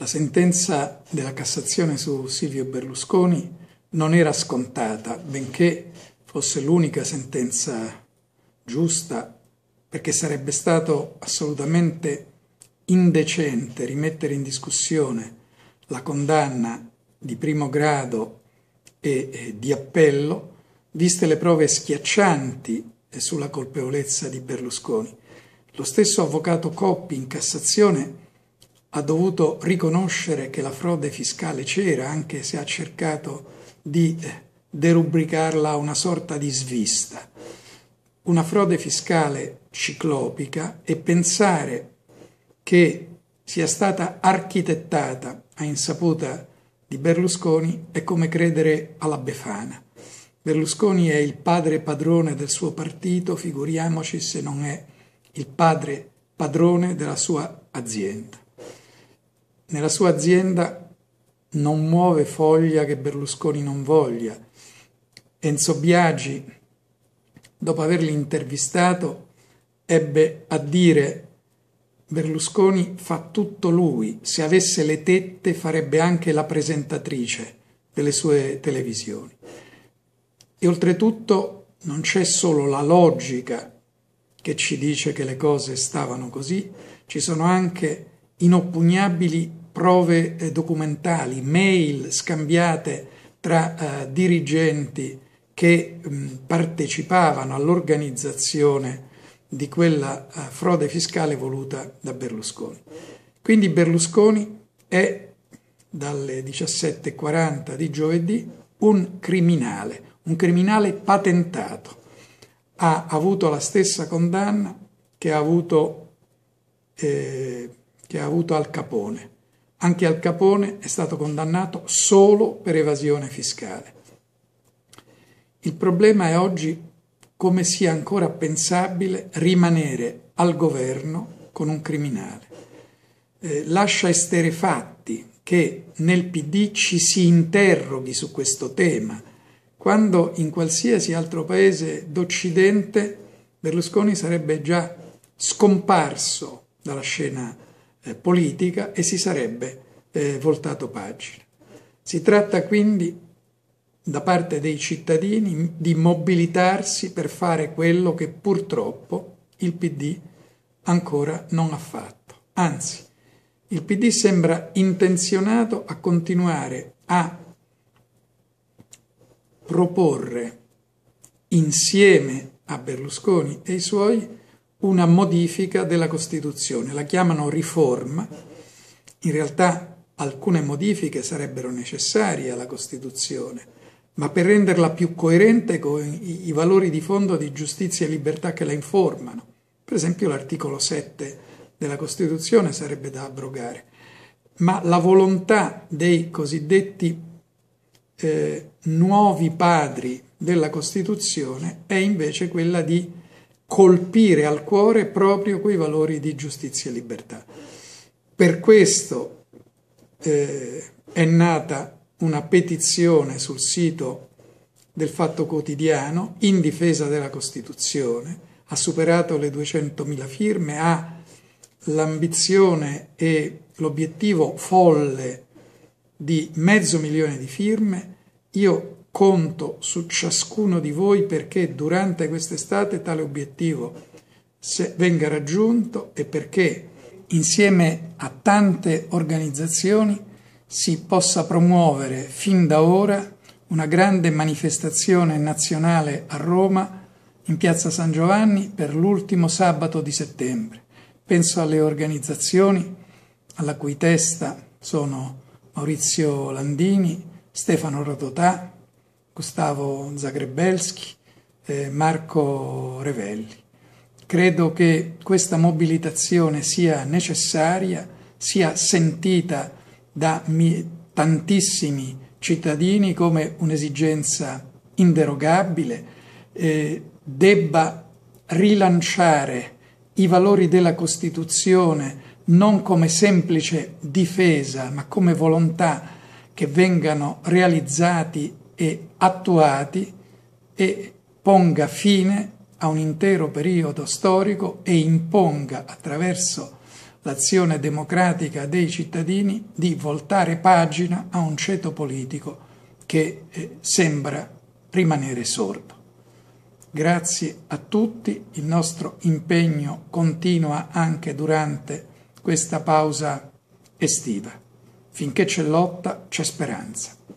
La sentenza della Cassazione su Silvio Berlusconi non era scontata, benché fosse l'unica sentenza giusta, perché sarebbe stato assolutamente indecente rimettere in discussione la condanna di primo grado e di appello, viste le prove schiaccianti sulla colpevolezza di Berlusconi. Lo stesso avvocato Coppi in Cassazione ha dovuto riconoscere che la frode fiscale c'era, anche se ha cercato di derubricarla a una sorta di svista. Una frode fiscale ciclopica, e pensare che sia stata architettata a insaputa di Berlusconi è come credere alla Befana. Berlusconi è il padre padrone del suo partito, figuriamoci se non è il padre padrone della sua azienda. Nella sua azienda non muove foglia che Berlusconi non voglia. Enzo Biagi, dopo averli intervistato, ebbe a dire: Berlusconi fa tutto lui, se avesse le tette farebbe anche la presentatrice delle sue televisioni. E oltretutto non c'è solo la logica che ci dice che le cose stavano così, ci sono anche inoppugnabili prove documentali, mail scambiate tra dirigenti che partecipavano all'organizzazione di quella frode fiscale voluta da Berlusconi. Quindi Berlusconi è, dalle 17:40 di giovedì, un criminale patentato. Ha avuto la stessa condanna che ha avuto Al Capone. Anche Al Capone è stato condannato solo per evasione fiscale. Il problema è oggi come sia ancora pensabile rimanere al governo con un criminale. Lascia esterefatti che nel PD ci si interroghi su questo tema, quando in qualsiasi altro paese d'Occidente Berlusconi sarebbe già scomparso dalla scena politica e si sarebbe voltato pagina. Si tratta quindi da parte dei cittadini di mobilitarsi per fare quello che purtroppo il PD ancora non ha fatto. Anzi, il PD sembra intenzionato a continuare a proporre insieme a Berlusconi e i suoi una modifica della Costituzione. La chiamano riforma. In realtà alcune modifiche sarebbero necessarie alla Costituzione, ma per renderla più coerente con i valori di fondo di giustizia e libertà che la informano. Per esempio l'articolo 7 della Costituzione sarebbe da abrogare. Ma la volontà dei cosiddetti nuovi padri della Costituzione è invece quella di colpire al cuore proprio quei valori di giustizia e libertà. Per questo è nata una petizione sul sito del Fatto Quotidiano in difesa della Costituzione, ha superato le 200.000 firme, ha l'ambizione e l'obiettivo folle di 500.000 di firme. Io conto su ciascuno di voi perché durante quest'estate tale obiettivo venga raggiunto e perché insieme a tante organizzazioni si possa promuovere fin da ora una grande manifestazione nazionale a Roma, in Piazza San Giovanni, per l'ultimo sabato di settembre. Penso alle organizzazioni alla cui testa sono Maurizio Landini, Stefano Rodotà, Gustavo Zagrebelski, Marco Revelli. Credo che questa mobilitazione sia necessaria, sia sentita da tantissimi cittadini come un'esigenza inderogabile, debba rilanciare i valori della Costituzione non come semplice difesa, ma come volontà che vengano realizzati e attuati, e ponga fine a un intero periodo storico e imponga attraverso l'azione democratica dei cittadini di voltare pagina a un ceto politico che sembra rimanere sordo. Grazie a tutti, il nostro impegno continua anche durante questa pausa estiva. Finché c'è lotta, c'è speranza.